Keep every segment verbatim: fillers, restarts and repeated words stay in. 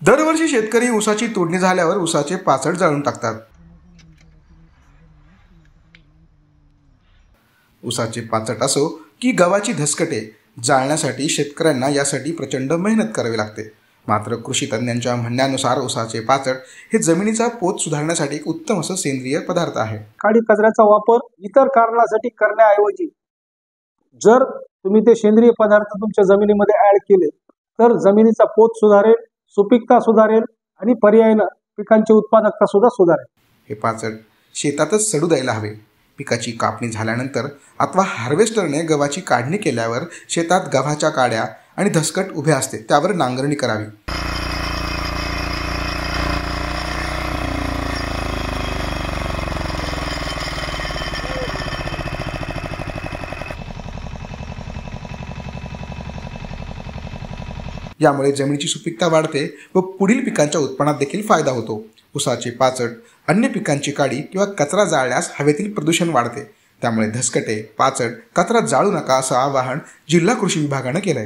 दरवर्षी शेतकरी ऊसाची तोडणी झाल्यावर ऊसाचे पाचट जाळून टाकतात। ऊसाचे पाचट असो की गव्हाची धसकटे जाळण्यासाठी शेतकऱ्यांना यासाठी प्रचंड मेहनत करावी लागते। मात्र कृषी तज्ञांच्या म्हणण्यानुसार ऊसाचे पाचट हे जमिनीचा पोत सुधारण्यासाठी एक उत्तम असं सेंद्रिय पदार्थ आहे। काडी कचऱ्याचा वापर इतर कारणासाठी करण्याऐवजी जर तुम्ही ते सेंद्रिय पदार्थ तुमच्या जमिनीमध्ये ऍड केले तर जमिनीचा पोत सुधारेल, सुपीकता सुधारेल आणि पर्यायाने पिकांची उत्पादकता सुद्धा सुधारेल। हे पाचट शेतातच सडू द्यायला हवे। पिकाची कापणी झाल्यानंतर अथवा हार्वेस्टरने गव्हाची काढणी केल्यावर शेतात गव्हाच्या काड्या आणि धसकट उभे असते त्यावर नांगरणी करावी। यामुळे जमिनीची सुपीकता वाढते व पुढील पिकांच्या उत्पन्नात देखील फायदा होतो। ऊसाचे पाचट अन्य पिकांची काडी किंवा कचरा जाळल्यास हवेतील प्रदूषण वाढते। त्यामुळे धसकटे, पाचट, कचरा जाळू नका असं आवाहन जिल्हा कृषी विभागाने केलंय।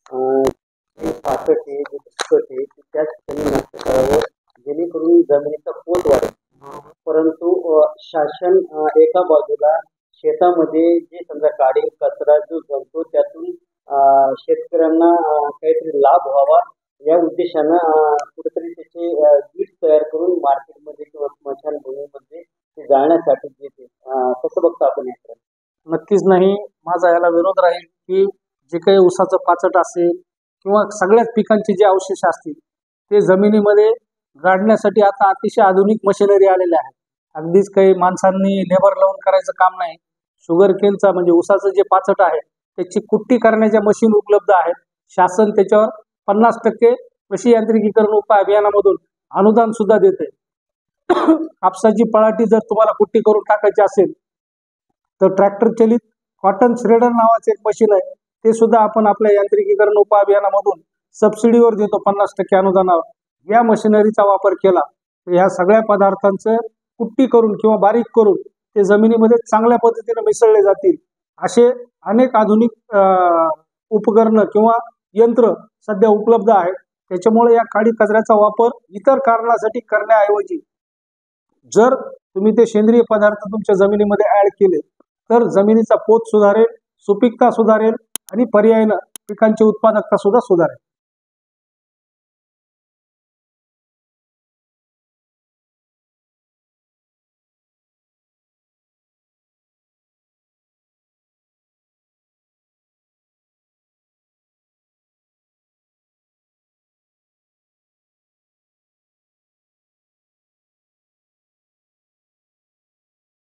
जेणेकरून जमिनीचा पोत वाढेल, परंतु शासन एका बाजूला शेतामध्ये जे समजा काडी कचरा जो जमतो त्यातून शेतकऱ्यांना काहीतरी लाभ व्हावा या उद्देशानं कुठेतरी त्याचे वीट तयार करून मार्केटमध्ये किंवा स्मशानभूमीमध्ये ते जाळण्यासाठी देते। कसं बघता आपण याकडे? नक्कीच नाही, माझा याला विरोध राहील की जे काही ऊसाचं पाचट असेल किंवा सगळ्याच पिकांचे जे अवशेष असतील ते जमिनीमध्ये गाडण्यासाठी आता अतिशय आधुनिक मशिनरी आलेल्या आहेत। अगदीच काही माणसांनी लेबर लावून करायचं काम नाही। शुगर केनचा म्हणजे ऊसाचं जे पाचट आहे त्याची कुट्टी करण्याच्या मशीन उपलब्ध आहेत। शासन त्याच्यावर पन्नास टक्के कृषी यांत्रिकीकरण उपाय अभियानामधून अनुदान सुद्धा देते। कापसाची पळाटी जर तुम्हाला कुट्टी करून टाकायची असेल तर ट्रॅक्टर चलित कॉटन श्रेडर नावाचे एक मशीन आहे, ते सुद्धा आपण आपल्या यांत्रिकीकरण उपाय अभियानामधून सबसिडीवर देतो पन्नास टक्के अनुदानावर। या मशिनरीचा वापर केला तर ह्या सगळ्या पदार्थांचं कुट्टी करून किंवा बारीक करून ते जमिनीमध्ये चांगल्या पद्धतीने मिसळले जातील। असे अनेक आधुनिक उपकरणं किंवा यंत्र सध्या उपलब्ध आहेत। त्याच्यामुळे या काडी कचऱ्याचा वापर इतर कारणासाठी करण्याऐवजी जर तुम्ही ते सेंद्रिय पदार्थ तुमच्या जमिनीमध्ये ऍड केले तर जमिनीचा पोत सुधारेल, सुपीकता सुधारेल आणि पर्यायाने पिकांची उत्पादकता सुद्धा सुधारेल।